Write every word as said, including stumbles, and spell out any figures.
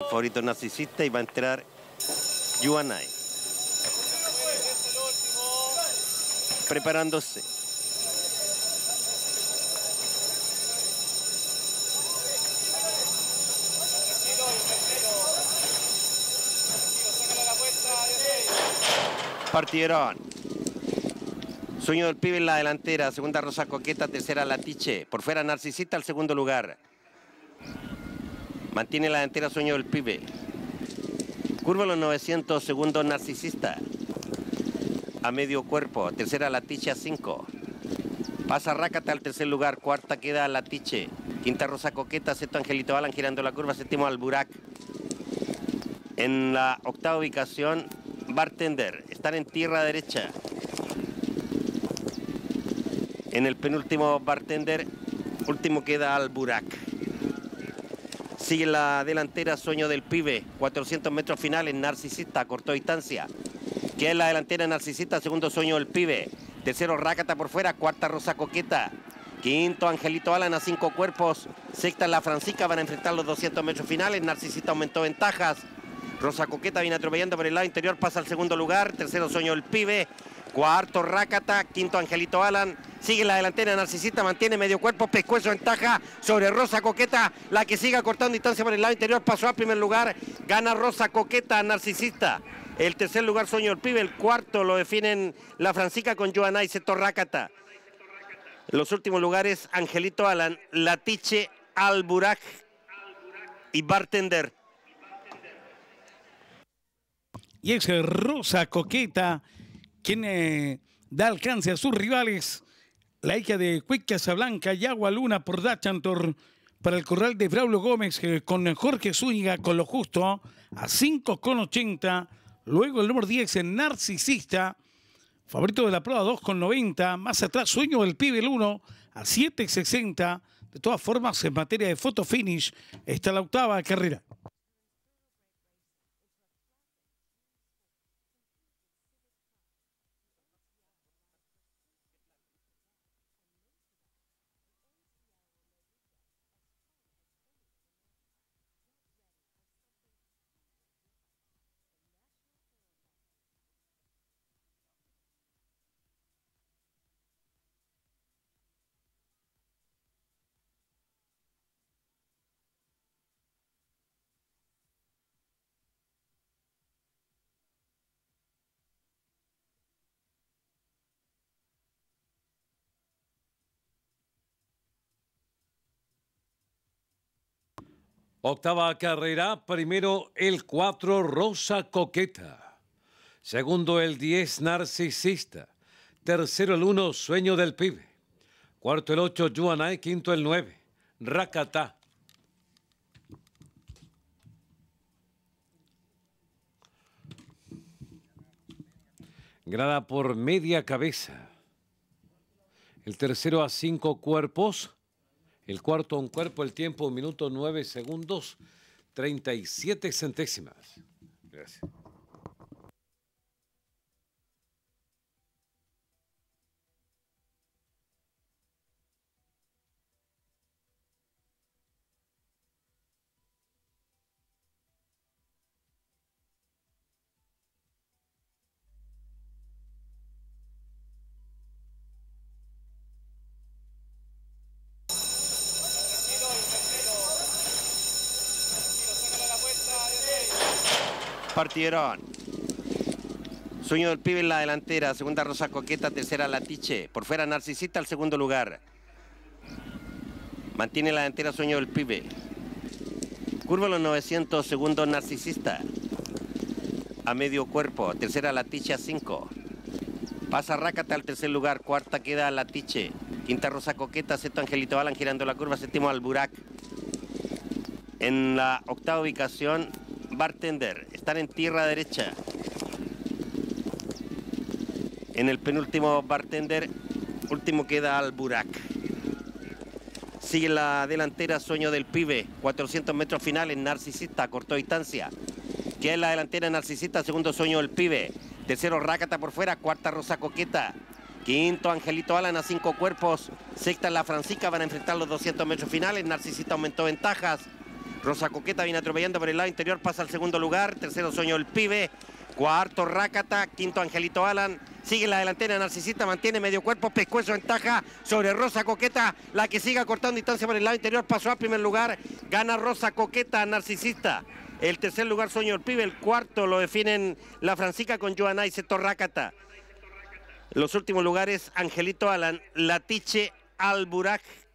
favorito Narcisista y va a entrar Yuanay. Preparándose. Partieron. Sueño del Pibe en la delantera, segunda Rosa Coqueta, tercera Latiche. Por fuera Narcisista al segundo lugar. Mantiene la delantera Sueño del Pibe. Curva los novecientos, segundo Narcisista. A medio cuerpo, tercera Latiche a cinco. Pasa Rácata al tercer lugar, cuarta queda Latiche. Quinta Rosa Coqueta, sexto Angelito Alan girando la curva, séptimo Alburak. En la octava ubicación, Bartender. Están en tierra derecha. En el penúltimo Bartender, último queda Alburak. Sigue la delantera Sueño del Pibe, cuatrocientos metros finales, Narcisista, corto distancia. Queda en la delantera Narcisista, segundo Sueño del Pibe. Tercero Rácata por fuera, cuarta Rosa Coqueta. Quinto Angelito Alan a cinco cuerpos. Sexta La Francisca, van a enfrentar los doscientos metros finales. Narcisista aumentó ventajas. Rosa Coqueta viene atropellando por el lado interior, pasa al segundo lugar. Tercero Sueño del Pibe. Cuarto Rácata, quinto Angelito Alan. Sigue la delantera Narcisista, mantiene medio cuerpo, pescuezo ventaja sobre Rosa Coqueta. La que sigue cortando distancia por el lado interior, pasó al primer lugar. Gana Rosa Coqueta, Narcisista. El tercer lugar Sueño del Pibe, el cuarto lo definen La Francisca con Joanay, sector Rácata. Los últimos lugares Angelito Alan, Latiche, Alburak y Bartender. Y es Rosa Coqueta quien eh, da alcance a sus rivales. La hija de Cuic Casablanca y Agua Luna por Dachantor para el corral de Braulio Gómez eh, con Jorge Zúñiga con lo justo a cinco con ochenta. Luego el número diez en Narcisista, favorito de la prueba dos con noventa. Más atrás Sueño del Pibe el uno a siete sesenta. De todas formas, en materia de photo finish está la octava carrera. Octava carrera, primero el cuatro Rosa Coqueta, segundo el diez Narcisista, tercero el uno Sueño del Pibe, cuarto el ocho Yuanay, quinto el nueve Rácata. Grada por media cabeza, el tercero a cinco cuerpos. El cuarto a un cuerpo, el tiempo un minuto nueve segundos, treinta y siete centésimas. Gracias. Partieron. Sueño del Pibe en la delantera, segunda Rosa Coqueta, tercera Latiche. Por fuera Narcisista al segundo lugar. Mantiene la delantera Sueño del Pibe. Curva los novecientos, segundo Narcisista. A medio cuerpo, tercera Latiche a cinco. Pasa Rácata al tercer lugar, cuarta queda Latiche. Quinta Rosa Coqueta, sexto Angelito Alan girando la curva, séptimo Alburak. En la octava ubicación, Bartender. Están en tierra derecha. En el penúltimo Bartender, último queda Alburak. Sigue la delantera Sueño del Pibe, cuatrocientos metros finales, Narcisista, corto distancia. Queda en la delantera Narcisista, segundo Sueño del Pibe. Tercero Rácata por fuera, cuarta Rosa Coqueta. Quinto Angelito Alan a cinco cuerpos. Sexta La Francisca, van a enfrentar los doscientos metros finales. Narcisista aumentó ventajas. Rosa Coqueta viene atropellando por el lado interior, pasa al segundo lugar. Tercero Sueño del Pibe. Cuarto Rácata. Quinto Angelito Alan. Sigue la delantera Narcisista, mantiene medio cuerpo. Pescuezo ventaja sobre Rosa Coqueta. La que siga cortando distancia por el lado interior. Pasó a primer lugar. Gana Rosa Coqueta, Narcisista. El tercer lugar Sueño del Pibe. El cuarto lo definen la Francisca con Joana y Sector Rácata. Los últimos lugares Angelito Alan, Latiche, Alburak,